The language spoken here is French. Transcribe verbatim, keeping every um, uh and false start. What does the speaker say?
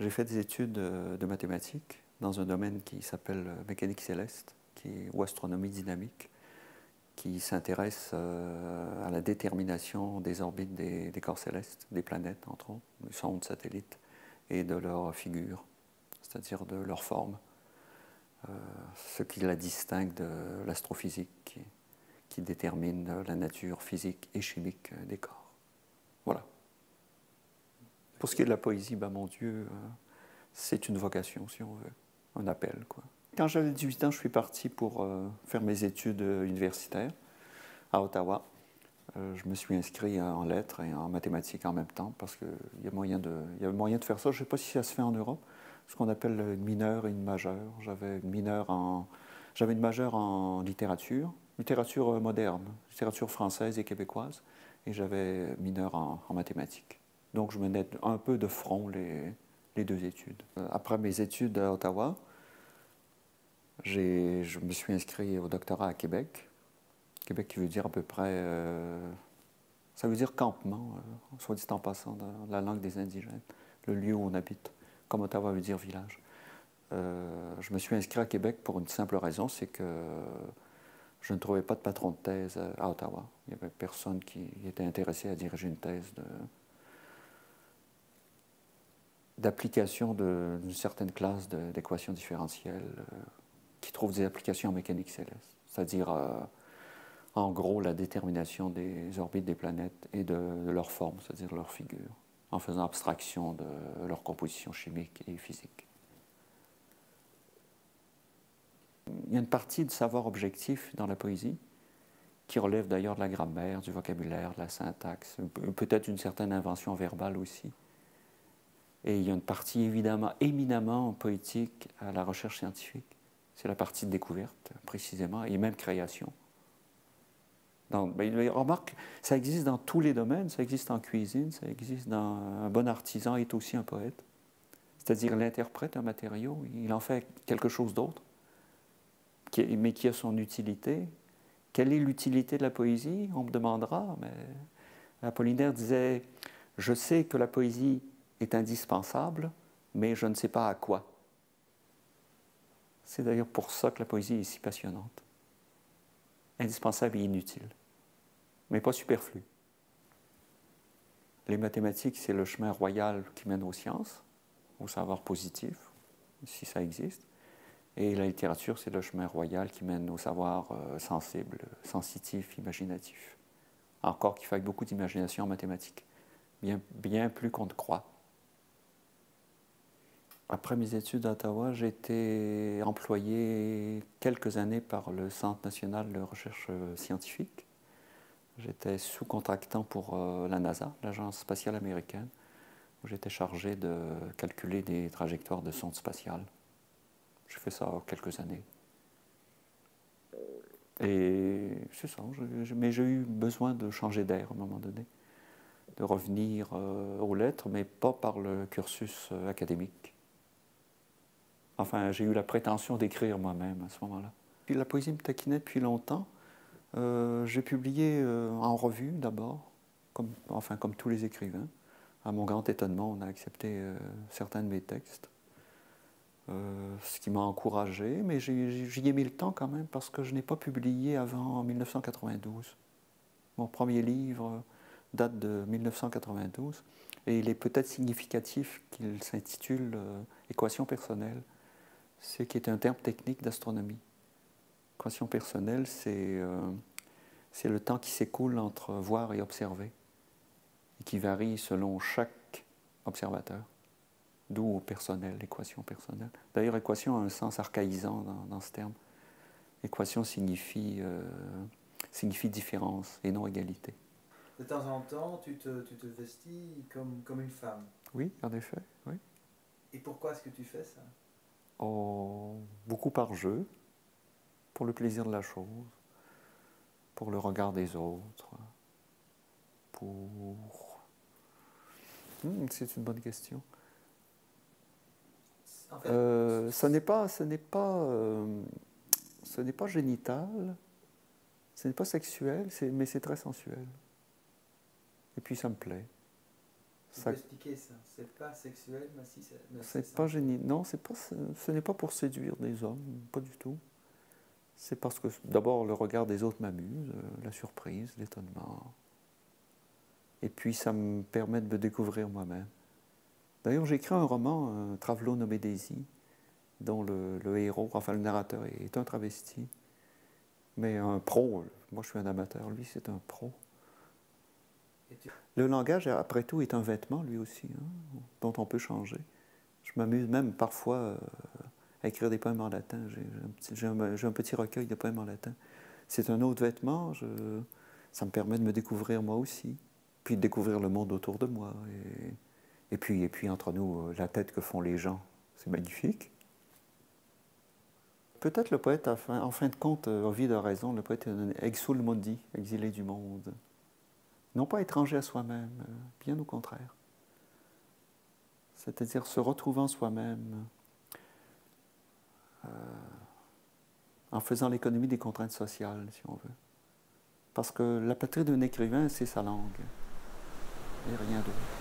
J'ai fait des études de, de mathématiques dans un domaine qui s'appelle mécanique céleste, qui est, ou astronomie dynamique, qui s'intéresse euh, à la détermination des orbites des, des corps célestes, des planètes entre autres, des sondes, satellites, et de leur figure, c'est-à-dire de leur forme, euh, ce qui la distingue de l'astrophysique, qui, qui détermine la nature physique et chimique des corps. Voilà. Pour ce qui est de la poésie, ben mon Dieu, euh, c'est une vocation, si on veut, un appel, quoi. Quand j'avais dix-huit ans, je suis parti pour euh, faire mes études universitaires à Ottawa. Euh, je me suis inscrit en lettres et en mathématiques en même temps parce qu'il y a moyen de, il y a moyen de faire ça. Je ne sais pas si ça se fait en Europe, ce qu'on appelle une mineure et une majeure. J'avais une mineure en, j'avais une majeure en littérature, littérature moderne, littérature française et québécoise, et j'avais mineure en, en mathématiques. Donc je menais un peu de front les, les deux études. Après mes études à Ottawa, j'ai, je me suis inscrit au doctorat à Québec. Québec qui veut dire à peu près... Euh, ça veut dire campement, euh, soit dit en passant, dans la langue des indigènes, le lieu où on habite, comme Ottawa veut dire village. Euh, je me suis inscrit à Québec pour une simple raison, c'est que je ne trouvais pas de patron de thèse à Ottawa. Il n'y avait personne qui était intéressé à diriger une thèse de, d'application d'une certaine classe d'équations différentielles euh, qui trouve des applications en mécanique céleste, c'est-à-dire euh, en gros la détermination des orbites des planètes et de, de leur forme, c'est-à-dire leur figure, en faisant abstraction de leur composition chimique et physique. Il y a une partie de savoir objectif dans la poésie qui relève d'ailleurs de la grammaire, du vocabulaire, de la syntaxe, peut-être une certaine invention verbale aussi. Et il y a une partie évidemment éminemment poétique à la recherche scientifique. C'est la partie de découverte, précisément, et même création. Donc, ben, remarque, ça existe dans tous les domaines, ça existe en cuisine, ça existe dans... Un bon artisan est aussi un poète. C'est-à-dire, il interprète un matériau, il en fait quelque chose d'autre, mais qui a son utilité. Quelle est l'utilité de la poésie? On me demandera, mais Apollinaire disait « Je sais que la poésie est indispensable, mais je ne sais pas à quoi. » C'est d'ailleurs pour ça que la poésie est si passionnante. Indispensable et inutile, mais pas superflu. Les mathématiques, c'est le chemin royal qui mène aux sciences, au savoir positif, si ça existe. Et la littérature, c'est le chemin royal qui mène au savoir euh, sensible, sensitif, imaginatif. Encore qu'il faille beaucoup d'imagination en mathématiques, bien, bien plus qu'on ne croit. Après mes études à Ottawa, j'ai été employé quelques années par le Centre national de recherche scientifique. J'étais sous-contractant pour euh, la NASA, l'Agence spatiale américaine, où j'étais chargé de calculer des trajectoires de sondes spatiales. J'ai fait ça quelques années. Et c'est ça, je, mais j'ai eu besoin de changer d'air à un moment donné, de revenir euh, aux lettres, mais pas par le cursus euh, académique. Enfin, j'ai eu la prétention d'écrire moi-même à ce moment-là. Puis la poésie me taquinait depuis longtemps. Euh, j'ai publié euh, en revue d'abord, comme, enfin comme tous les écrivains. À mon grand étonnement, on a accepté euh, certains de mes textes. Euh, ce qui m'a encouragé, mais j'y ai mis le temps quand même parce que je n'ai pas publié avant mille neuf cent quatre-vingt-douze. Mon premier livre date de mille neuf cent quatre-vingt-douze et il est peut-être significatif qu'il s'intitule euh, « Équation personnelle », ce qui est un terme technique d'astronomie. Équation personnelle, c'est euh, c'est le temps qui s'écoule entre voir et observer et qui varie selon chaque observateur. D'où au personnel, l'équation personnelle. D'ailleurs, équation a un sens archaïsant dans, dans ce terme. Équation signifie, euh, signifie différence et non égalité. De temps en temps, tu te, tu te vestis comme, comme une femme. Oui, en effet, oui. Et pourquoi est-ce que tu fais ça? Oh, beaucoup par jeu, pour le plaisir de la chose, pour le regard des autres, pour... Hmm, c'est une bonne question. En fait, euh, ce n'est pas, ce n'est pas, euh, ce n'est pas génital, ce n'est pas sexuel, mais c'est très sensuel. Et puis ça me plaît. Tu Ça- peux expliquer ça. C'est pas sexuel, mais si c'est. mais C'est pas génie. Non, c'est pas, ce n'est pas pour séduire des hommes, pas du tout. C'est parce que d'abord le regard des autres m'amuse, euh, la surprise, l'étonnement. Et puis ça me permet de me découvrir moi-même. D'ailleurs, j'ai écrit un roman, un travelot nommé Daisy, dont le, le héros, enfin le narrateur est un travesti, mais un pro. Moi, je suis un amateur, lui, c'est un pro. Et tu- Le langage, après tout, est un vêtement, lui aussi, hein, dont on peut changer. Je m'amuse même parfois euh, à écrire des poèmes en latin. J'ai un, petit- j'ai un- j'ai un petit recueil de poèmes en latin. C'est un autre vêtement, je- ça me permet de me découvrir moi aussi, puis de découvrir le monde autour de moi. Et, et puis, et puis, entre nous, euh, la tête que font les gens, c'est magnifique. Peut-être le poète, a fin- en fin de compte, euh, Ovide a raison, le poète est un exul mundi, exilé du monde. Non pas étranger à soi-même, euh, bien au contraire. C'est-à-dire se retrouvant soi-même euh, en faisant l'économie des contraintes sociales, si on veut. Parce que la patrie d'un écrivain, c'est sa langue, et rien d'autre.